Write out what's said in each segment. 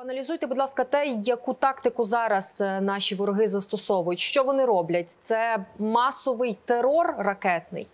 Проаналізуйте, будь ласка, те, яку тактику зараз наші вороги застосовують. Що вони роблять? Це масовий терор ракетний?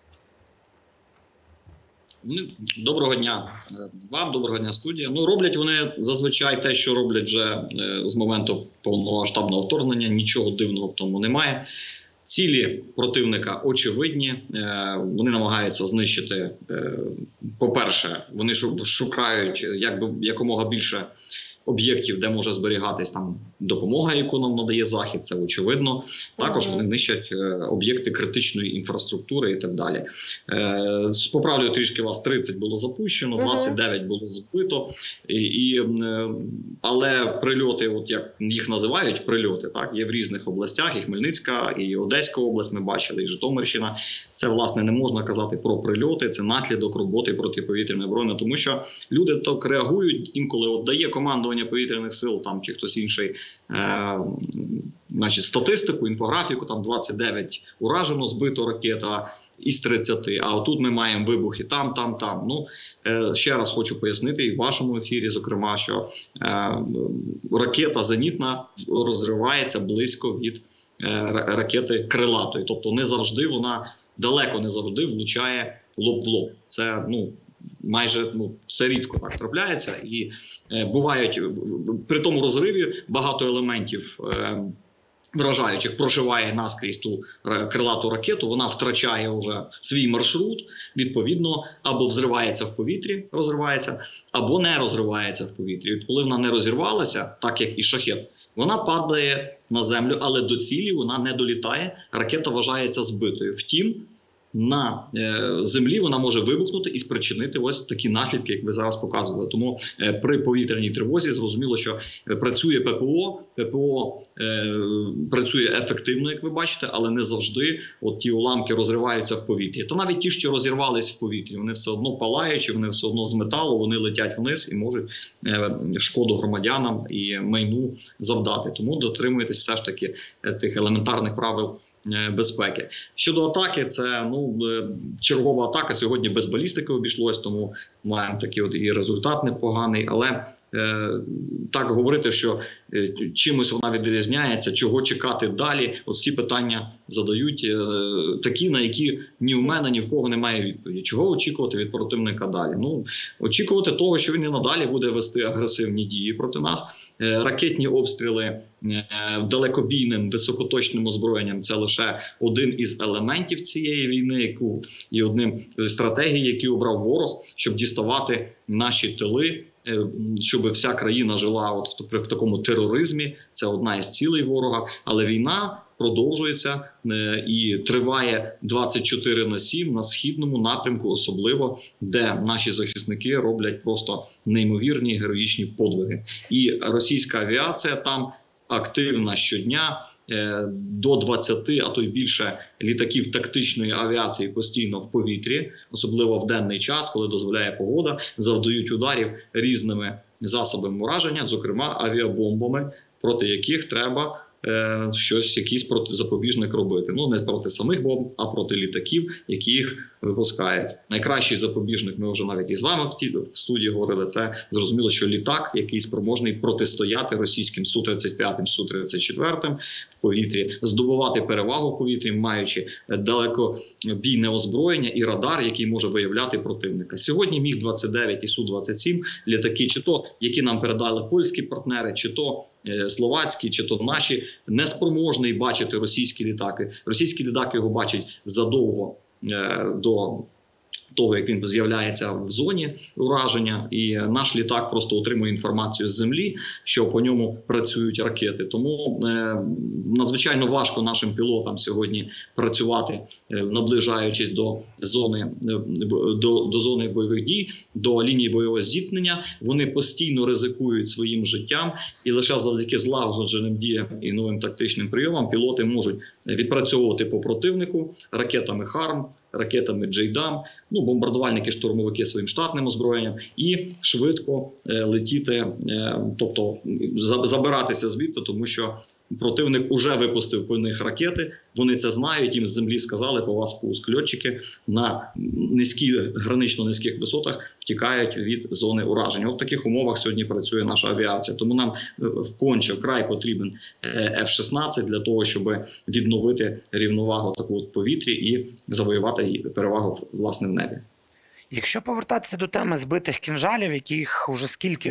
Доброго дня вам, доброго дня студія. Роблять вони зазвичай те, що роблять вже з моменту повномасштабного вторгнення. Нічого дивного в тому немає. Цілі противника очевидні. Вони намагаються знищити, по-перше, вони шукають якомога більше об'єктів, де може зберігатись там допомога, яку нам надає Захід, це очевидно. Також вони нищать об'єкти критичної інфраструктури і так далі. Поправлю трішки вас, 30 було запущено, 29 було збито. Але прильоти, от як їх називають, прильоти, так, є в різних областях, і Хмельницька, і Одеська область ми бачили, і Житомирщина. Це, власне, не можна казати про прильоти, це наслідок роботи протиповітряної оборони, тому що люди так реагують, інколи от дає командування повітряних сил там чи хтось інший статистику, інфографіку, там 29 уражено, збито ракета із 30, а отут ми маємо вибухи там. Ще раз хочу пояснити і в вашому ефірі, зокрема, що ракета зенітна розривається близько від ракети крилатої, тобто не завжди вона, далеко не завжди влучає лоб в лоб. Це, майже, це рідко так трапляється, і бувають, при тому розриві багато елементів вражаючих прошиває наскрізь ту крилату ракету, вона втрачає вже свій маршрут, відповідно, або взривається в повітрі, розривається, або не розривається в повітрі. І коли вона не розірвалася, так як і шахет, вона падає на землю, але до цілі вона не долітає, ракета вважається збитою. Втім, на землі вона може вибухнути і спричинити ось такі наслідки, як ви зараз показували. Тому при повітряній тривозі зрозуміло, що працює ППО, працює ефективно, як ви бачите, але не завжди от ті уламки розриваються в повітрі. Та навіть ті, що розірвались в повітрі, вони все одно палаючі, вони все одно з металу, вони летять вниз і можуть шкоду громадянам і майну завдати. Тому дотримуйтесь все ж таки тих елементарних правил безпеки. Щодо атаки, це чергова атака. Сьогодні без балістики обійшлось, тому маємо такий от і результат непоганий. Але так говорити, що чимось вона відрізняється, чого чекати далі, ось ці питання задають такі, на які ні в мене, ні в кого немає відповіді. Чого очікувати від противника далі? Очікувати того, що він і надалі буде вести агресивні дії проти нас. Ракетні обстріли далекобійним високоточним озброєнням – це лише один із елементів цієї війни, і одним з стратегій, які обрав ворог, щоб діставати наші тили, щоб вся країна жила в такому тероризмі. Це одна із цілей ворога. Але війна продовжується і триває 24/7 на східному напрямку, особливо, де наші захисники роблять просто неймовірні героїчні подвиги. І російська авіація там активна щодня. До 20, а то й більше літаків тактичної авіації постійно в повітрі, особливо в денний час, коли дозволяє погода, завдають ударів різними засобами ураження, зокрема авіабомбами, проти яких треба якийсь протизапобіжник робити. Не проти самих бомб, а проти літаків, які їх випускають. Найкращий запобіжник, ми вже навіть із вами в студії говорили, це зрозуміло, що літак, який спроможний протистояти російським Су-35, Су-34 в повітрі, здобувати перевагу в повітрі, маючи далекобійне озброєння і радар, який може виявляти противника. Сьогодні Міг-29 і Су-27 літаки, чи то, які нам передали польські партнери, чи то словацькі, чи то наші, неспроможний бачити російські літаки. Російські літаки його бачать задовго до того, як він з'являється в зоні ураження, і наш літак просто отримує інформацію з землі, що по ньому працюють ракети. Тому надзвичайно важко нашим пілотам сьогодні працювати, наближаючись до зони бойових дій, до лінії бойового зіткнення. Вони постійно ризикують своїм життям, і лише завдяки злагодженим діям і новим тактичним прийомам пілоти можуть відпрацьовувати по противнику ракетами «Харм», ракетами «Джейдам», бомбардувальники, штурмовики своїм штатним озброєнням, і швидко летіти, тобто забиратися звідти, тому що противник уже випустив по них ракети, вони це знають, їм з землі сказали, по вас пуск. Льотчики на гранично низьких висотах втікають від зони ураження. От в таких умовах сьогодні працює наша авіація. Тому нам вкрай потрібен F-16 для того, щоб відновити рівновагу таку в повітрі і завоювати її перевагу, власне, в небі. Якщо повертатися до теми збитих кінжалів, яких уже скільки?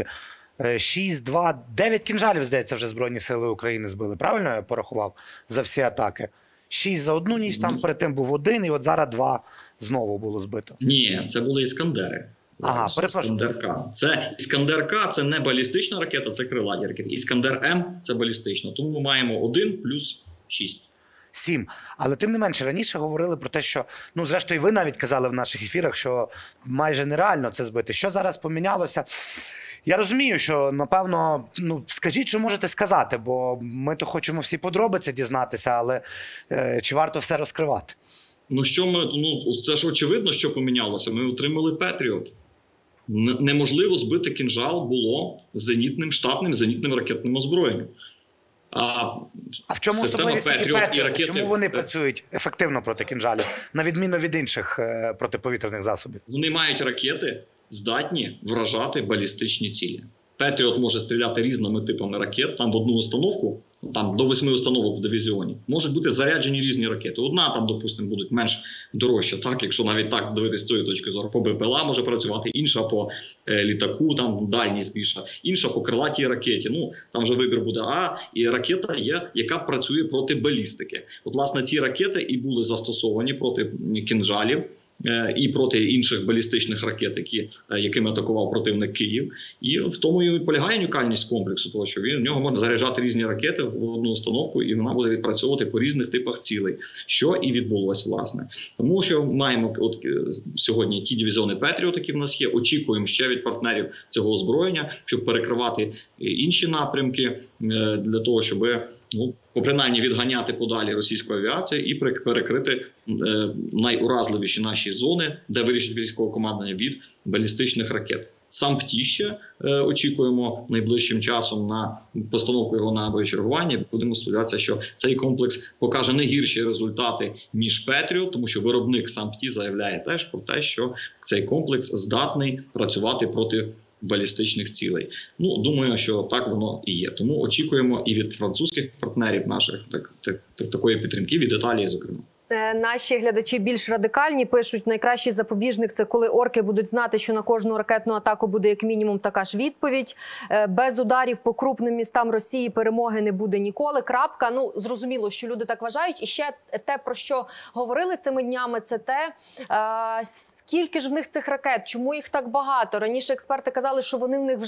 6, 2, 9 кінжалів, здається, вже Збройні Сили України збили. Правильно я порахував за всі атаки? 6 за одну ніч, там перед тим був 1, і от зараз 2 знову було збито. Ні, це були «Іскандери». Ага, перепрошую. «Іскандер-К». Це «Іскандер-К» – це не балістична ракета, це крилаті ракети. «Іскандер-М» – це балістична. Тому ми маємо 1 плюс 6. 7. Але тим не менше, раніше говорили про те, що, ну, зрештою, ви навіть казали в наших ефірах, що майже нереально це збити. Що зараз помінялося? Я розумію, що, напевно, ну, скажіть, що можете сказати, бо ми то хочемо всі подробиці дізнатися, але чи варто все розкривати? Ну, це ж очевидно, що помінялося. Ми отримали «Петріот». Неможливо збити кінжал було штатним зенітним ракетним озброєнням. А в чому особливість такі «Петріоти»? Чому вони працюють ефективно проти кінжалів, на відміну від інших протиповітряних засобів? Вони мають ракети, здатні вражати балістичні цілі. «Петріот» може стріляти різними типами ракет. Там в одну установку, там до 8 установок в дивізіоні, можуть бути заряджені різні ракети. Одна там, допустимо, буде менш дорожча, так, якщо навіть так дивитися з цієї точки зору. По БПЛА може працювати, інша по літаку, там дальність більша, інша по крилатій ракеті. Ну, там вже вибір буде. І ракета є, яка працює проти балістики. От, власне, ці ракети і були застосовані проти кінжалів і проти інших балістичних ракет, якими атакував противник Київ. І в тому і полягає унікальність комплексу, тому що в нього можна заряджати різні ракети в одну установку, і вона буде відпрацьовувати по різних типах цілей, що і відбулося, власне. Тому що маємо сьогодні ті дивізіони «Петріот», які в нас є, очікуємо ще від партнерів цього озброєння, щоб перекривати інші напрямки, для того, щоб принаймні відганяти подалі російську авіацію і перекрити найуразливіші наші зони, де вирішить військове командування, від балістичних ракет. Сам ПТІ ще очікуємо найближчим часом на постановку його на боєчергування. Будемо сподіватися, що цей комплекс покаже не гірші результати, ніж «Петріот», тому що виробник сам ПТІ заявляє теж про те, що цей комплекс здатний працювати проти балістичних цілей. Ну, думаю, що так воно і є. Тому очікуємо і від французьких партнерів наших такої підтримки, від Італії, зокрема. Наші глядачі більш радикальні пишуть, найкращий запобіжник – це коли орки будуть знати, що на кожну ракетну атаку буде як мінімум така ж відповідь. Без ударів по крупним містам Росії перемоги не буде ніколи. Крапка. Ну, зрозуміло, що люди так вважають. І ще те, про що говорили цими днями, це те, скільки ж в них цих ракет, чому їх так багато. Раніше експерти казали, що вони в них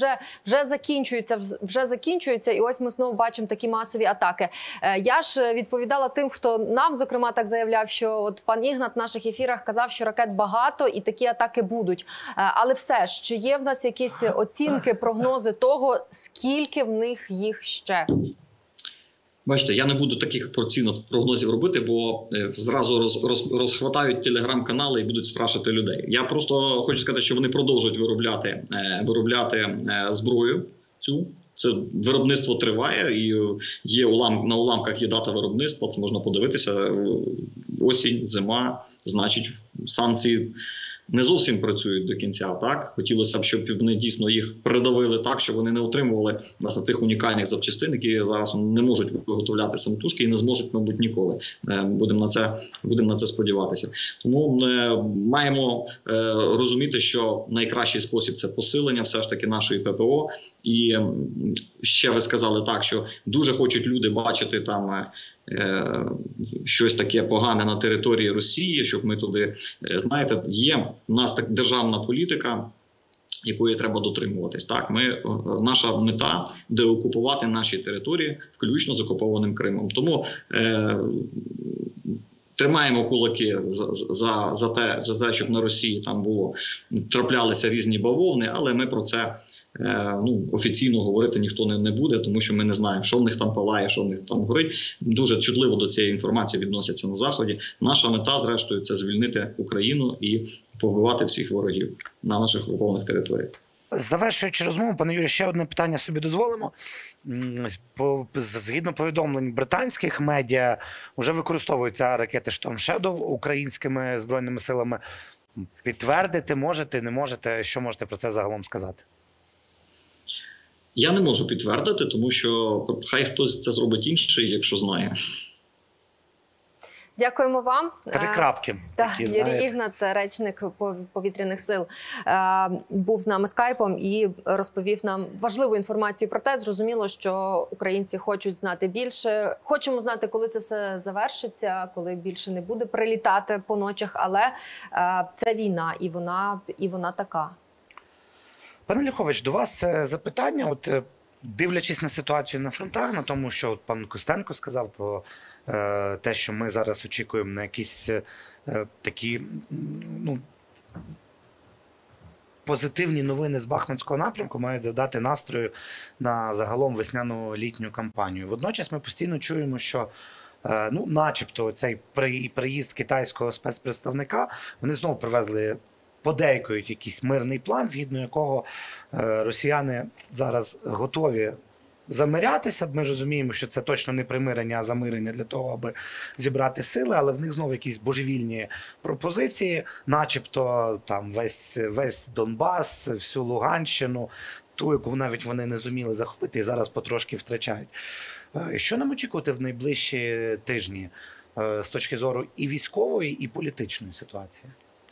вже закінчуються, і ось ми знову бачимо такі масові атаки. Я ж відповідала тим, хто нам, зокрема, так заявляв, що от пан Ігнат в наших ефірах казав, що ракет багато і такі атаки будуть. Але все ж, чи є в нас якісь оцінки, прогнози того, скільки в них їх ще? Бачите, я не буду таких прогнозів робити, бо зразу розхватають телеграм-канали і будуть страшити людей. Я просто хочу сказати, що вони продовжують виробляти зброю цю. Це виробництво триває, і на уламках є дата виробництва, це можна подивитися. Осінь, зима, значить, санкції не зовсім працюють до кінця. Так хотілося б, щоб вони дійсно їх придавили так, щоб вони не отримували цих унікальних запчастин, які зараз не можуть виготовляти самотужки і не зможуть, мабуть, ніколи. Будемо на це сподіватися. Тому маємо розуміти, що найкращий спосіб – це посилення все ж таки нашої ППО. І ще ви сказали так, що дуже хочуть люди бачити там щось таке погане на території Росії, щоб ми туди, знаєте, є у нас так державна політика, якої треба дотримуватись. Так, наша мета – деокупувати наші території, включно з окупованим Кримом. Тому тримаємо кулаки за те, щоб на Росії там траплялися різні бавовни, але ми про це офіційно говорити ніхто не буде, тому що ми не знаємо, що в них там палає, що в них там горить. Дуже чутливо до цієї інформації відносяться на Заході. Наша мета, зрештою, це звільнити Україну і повбивати всіх ворогів на наших окупованих територіях. Завершуючи розмову, пане Юрію, ще одне питання собі дозволимо. Згідно повідомлень британських медіа, вже використовуються ракети Storm Shadow українськими збройними силами. Підтвердити можете, не можете? Що можете про це загалом сказати? Я не можу підтвердити, тому що хай хтось це зробить інший, якщо знає. Дякуємо вам. 3 крапки. Так, Юрій Ігнат, речник повітряних сил, був з нами скайпом і розповів нам важливу інформацію про те. Зрозуміло, що українці хочуть знати більше. Хочемо знати, коли це все завершиться, коли більше не буде прилітати по ночах, але це війна, і вона така. Пане Ляхович, до вас запитання. От дивлячись на ситуацію на фронтах, на тому, що от пан Костенко сказав про те, що ми зараз очікуємо на якісь такі позитивні новини з Бахмутського напрямку, мають задати настрою на загалом весняну літню кампанію. Водночас ми постійно чуємо, що начебто цей приїзд китайського спецпредставника, вони знову привезли, подейкують якийсь мирний план, згідно якого росіяни зараз готові замирятися. Ми розуміємо, що це точно не примирення, а замирення для того, аби зібрати сили, але в них знову якісь божевільні пропозиції, начебто там весь Донбас, всю Луганщину, ту, яку навіть вони не зуміли захопити і зараз потрошки втрачають. Що нам очікувати в найближчі тижні з точки зору і військової, і політичної ситуації?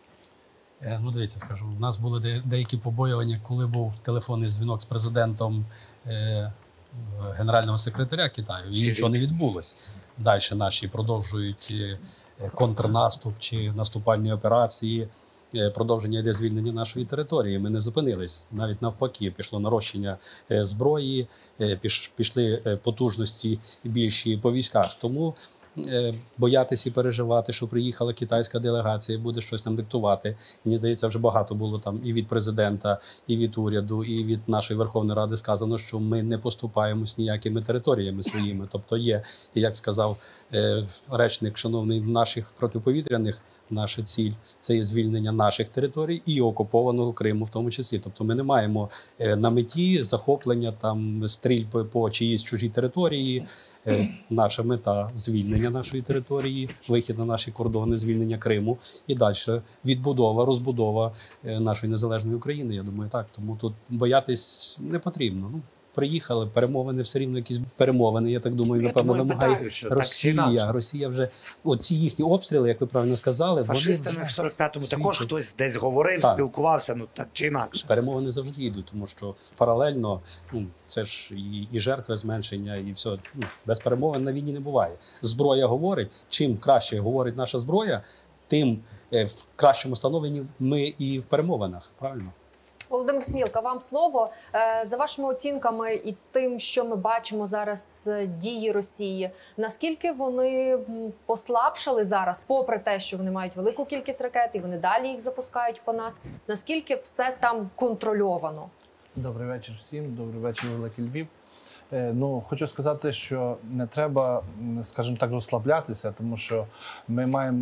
Ну, дивіться, скажу, у нас були деякі побоювання, коли був телефонний дзвінок з президентом генерального секретаря Китаю, і нічого не відбулося. Далі наші продовжують контрнаступ чи наступальні операції, продовження йде звільнення нашої території. Ми не зупинились, навіть навпаки, пішло нарощення зброї, пішли потужності більші по військах. Тому боятися і переживати, що приїхала китайська делегація, буде щось там диктувати. Мені здається, вже багато було там і від президента, і від уряду, і від нашої Верховної Ради сказано, що ми не поступаємось ніякими територіями своїми. Тобто є, як сказав речник шановний наших протиповітряних, наша ціль – це є звільнення наших територій і окупованого Криму в тому числі. Тобто ми не маємо на меті захоплення там стрільби по чиїсь чужій території. Наша мета – звільнення нашої території, вихід на наші кордони, звільнення Криму і далі відбудова, розбудова нашої незалежної України. Я думаю, так. Тому тут боятись не потрібно. Приїхали, перемовини, все рівно якісь перемовини, я так думаю, напевно, вимагає Росія. Росія вже, оці їхні обстріли, як ви правильно сказали, фашистами в 45-му також хтось десь говорив, спілкувався, так чи інакше. Перемовини завжди йдуть, тому що паралельно, це ж і жертви зменшення, і все. Без перемовин на війні не буває. Зброя говорить, чим краще говорить наша зброя, тим в кращому становленні ми і в перемовинах, правильно? Володимир Смілка, вам слово. За вашими оцінками і тим, що ми бачимо зараз дії Росії, наскільки вони послабшали зараз, попри те, що вони мають велику кількість ракет і вони далі їх запускають по нас, наскільки все там контрольовано? Добрий вечір всім, добрий вечір, Великий Львів. Хочу сказати, що не треба, скажімо так, розслаблятися, тому що ми маємо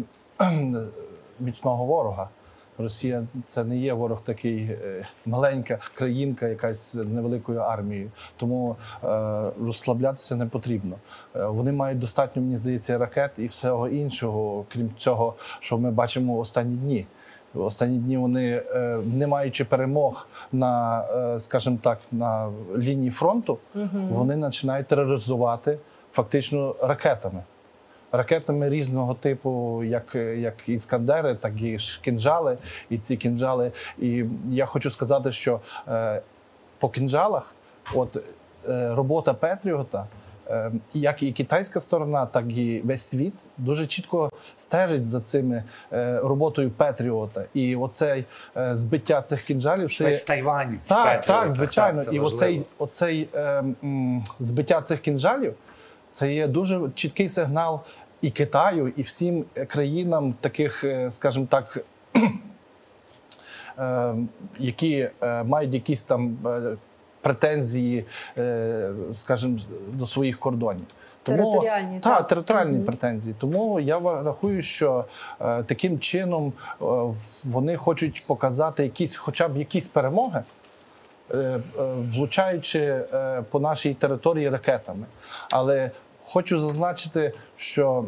міцного ворога. Росія – це не є ворог такий, маленька країнка, якась з невеликою армією. Тому розслаблятися не потрібно. Вони мають достатньо, мені здається, ракет і всього іншого, крім цього, що ми бачимо останні дні. Останні дні вони, не маючи перемог на, скажімо так, на лінії фронту, вони починають тероризувати фактично ракетами. Ракетами різного типу, як іскандери, так і кінжали, і ці кінжали. І я хочу сказати, що по кінжалах робота Петріота, як і китайська сторона, так і весь світ дуже чітко стежить за цими роботою Петріота. І оце збиття цих кінжалів... Весь Тайвань. Так, звичайно. І оцей збиття цих кінжалів, це є дуже чіткий сигнал і Китаю, і всім країнам таких, скажімо так, які мають якісь там претензії, скажімо, до своїх кордонів. Територіальні. Так, територіальні претензії. Тому я рахую, що таким чином вони хочуть показати хоча б якісь перемоги, влучаючи по нашій території ракетами. Але хочу зазначити, що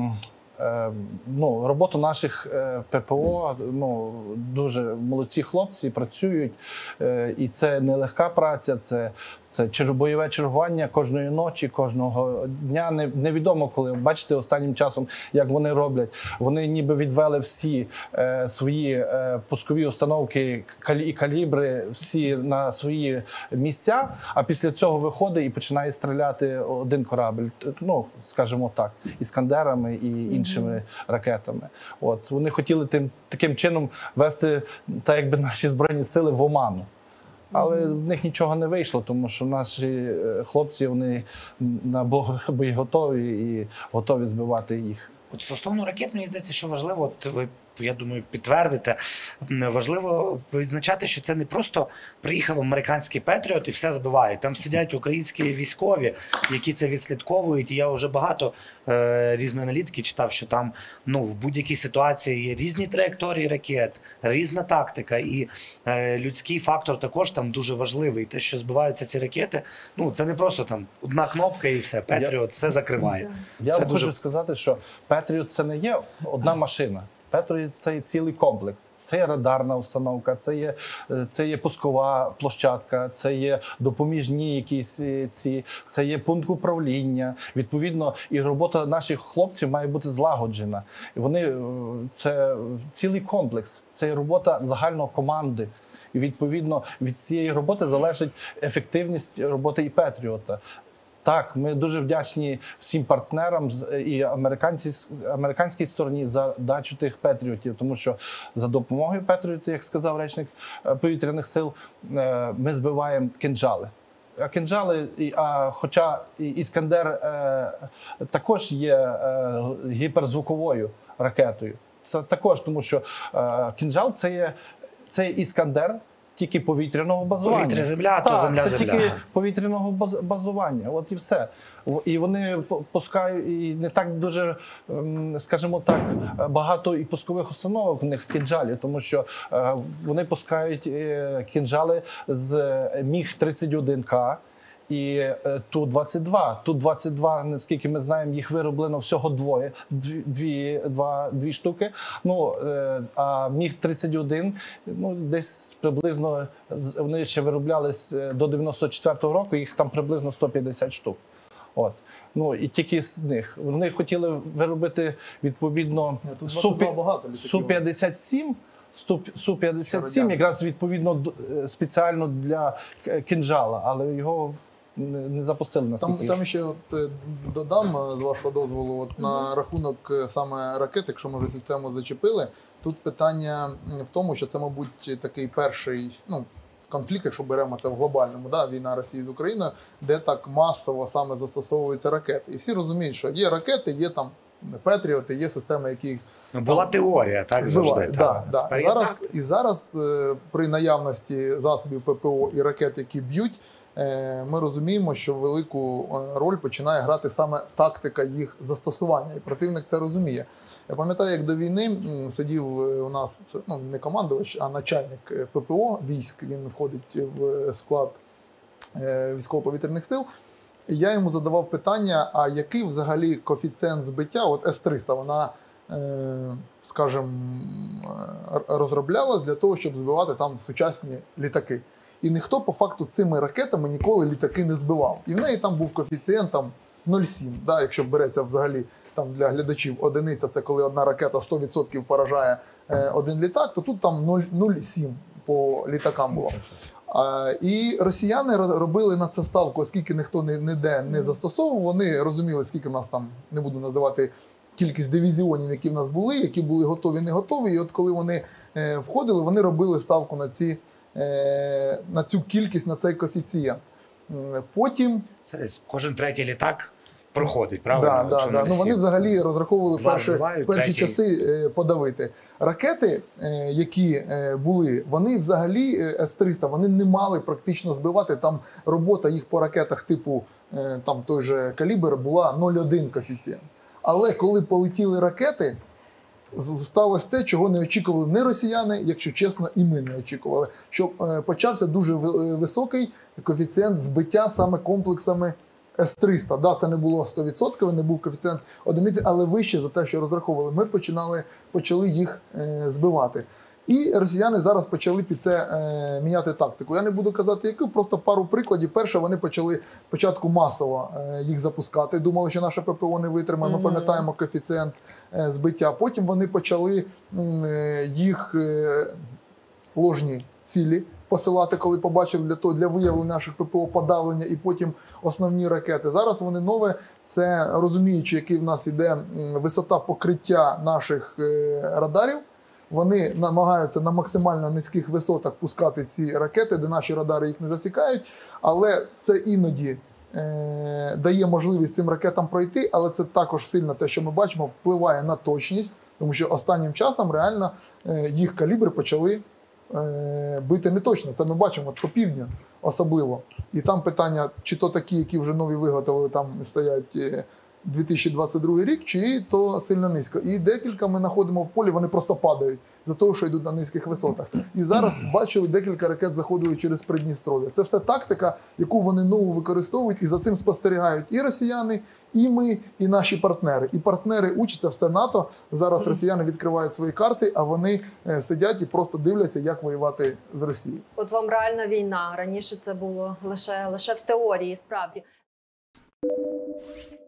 роботу наших ППО, дуже молодці хлопці працюють, і це не легка праця, це бойове чергування кожної ночі, кожного дня. Невідомо коли. Бачите, останнім часом, як вони роблять. Вони ніби відвели всі свої пускові установки і калібри всі на свої місця, а після цього виходить і починає стріляти один корабль, скажімо так, іскандерами і іншими ракетами. От. Вони хотіли таким чином вести так, якби наші Збройні сили в оману. Але в них нічого не вийшло, тому що наші хлопці, вони боєготові і готові збивати їх. От стосовно ракет, мені здається, що важливо, ви, я думаю, підтвердите, важливо відзначати, що це не просто приїхав американський Петріот і все збиває. Там сидять українські військові, які це відслідковують. І я вже багато різної аналітики читав, що там в будь-якій ситуації є різні траєкторії ракет, різна тактика. І людський фактор також там дуже важливий. Те, що збиваються ці ракети, це не просто там одна кнопка і все, Петріот все закриває. Я хочу сказати, що Петріот це не є одна машина. Петріот – це цілий комплекс. Це є радарна установка, це є пускова площадка, це є допоміжні якісь це є пункт управління. Відповідно, і робота наших хлопців має бути злагоджена. І це цілий комплекс, це є робота загальної команди. І відповідно від цієї роботи залежить ефективність роботи і Петріота. Так, ми дуже вдячні всім партнерам і американській стороні за дачу тих Петріотів, тому що за допомогою Петріотів, як сказав речник повітряних сил, ми збиваємо кинджали. А кинджали, хоча Іскандер також є гіперзвуковою ракетою. Це також, тому що кинджал – це Іскандер, тільки повітряного базування. Повітря-земля, то земля-земля. Це тільки повітряного базування, от і все. І вони пускають, і не так дуже, скажімо так, багато і пускових установок в них кинджалів, тому що вони пускають кинджали з Міг-31К, і Ту-22. Ту-22, наскільки ми знаємо, їх вироблено всього дві штуки. А Міг-31, десь приблизно, вони ще вироблялись до 94-го року, їх там приблизно 150 штук. От. І тільки з них. Вони хотіли виробити, відповідно, Су-57, Су-57 якраз відповідно спеціально для кинджала, але його не запустили наскільки. Там ще додам, з вашого дозволу, на рахунок саме ракет, якщо ми вже цю тему зачепили, тут питання в тому, що це, мабуть, такий перший конфлікт, якщо беремо це в глобальному, війна Росії з Україною, де так масово саме застосовуються ракети. І всі розуміють, що є ракети, є там Петріоти, є системи, які їх була теорія, так завжди. Зараз при наявності засобів ППО і ракет, які б'ють, ми розуміємо, що велику роль починає грати саме тактика їх застосування, і противник це розуміє. Я пам'ятаю, як до війни сидів у нас, не командувач, а начальник ППО військ, він входить в склад військово-повітряних сил, і я йому задавав питання, а який взагалі коефіцієнт збиття, от С-300, вона, скажімо, розроблялась для того, щоб збивати там сучасні літаки. І ніхто по факту цими ракетами ніколи літаки не збивав. І в неї там був коефіцієнт 0,7, якщо береться взагалі там для глядачів одиниця, це коли одна ракета 100% поражає один літак, то тут там 0,7 по літакам було. І росіяни робили на це ставку, оскільки ніхто ніде не застосовував, вони розуміли, скільки в нас там, не буду називати кількість дивізіонів, які в нас були, які були готові, не готові. І от коли вони входили, вони робили ставку на цю кількість, на цей коефіцієнт. Потім... Це кожен третій літак проходить, правильно? Так. Вони взагалі розраховували перші часи подавити. Ракети, які були, вони взагалі, С-300, вони не мали практично збивати. Там робота їх по ракетах типу, там той же калібр, була 0,1 коефіцієнт. Але коли полетіли ракети, сталося те, чого не очікували не росіяни, якщо чесно, і ми не очікували. Що почався дуже високий коефіцієнт збиття саме комплексами С-300. Да, це не було 100%, не був коефіцієнт одиниці, але вище за те, що розраховували. Ми почали їх збивати. І росіяни зараз почали під це міняти тактику. Я не буду казати, яку, просто пару прикладів. Перше, вони почали спочатку масово їх запускати. Думали, що наше ППО не витримає. Ми пам'ятаємо коефіцієнт збиття. Потім вони почали їх ложні цілі посилати, коли побачили для виявлення наших ППО подавлення, і потім основні ракети. Зараз вони нове, це розуміючи, який в нас іде висота покриття наших радарів, вони намагаються на максимально низьких висотах пускати ці ракети, де наші радари їх не засікають, але це іноді дає можливість цим ракетам пройти, але це також сильно те, що ми бачимо, впливає на точність, тому що останнім часом реально їх калібри почали бити неточно. Це ми бачимо по півдню особливо. І там питання, чи то такі, які вже нові виготовили, там стоять 2022 рік, чи то сильно низько. І декілька ми знаходимо в полі, вони просто падають за того, що йдуть на низьких висотах. І зараз бачили, декілька ракет заходили через Придністров'я. Це все тактика, яку вони нову використовують, і за цим спостерігають і росіяни, і ми, і наші партнери. І партнери учаться, все НАТО. Зараз росіяни відкривають свої карти, а вони сидять і просто дивляться, як воювати з Росією. От вам реальна війна. Раніше це було лише в теорії, справді.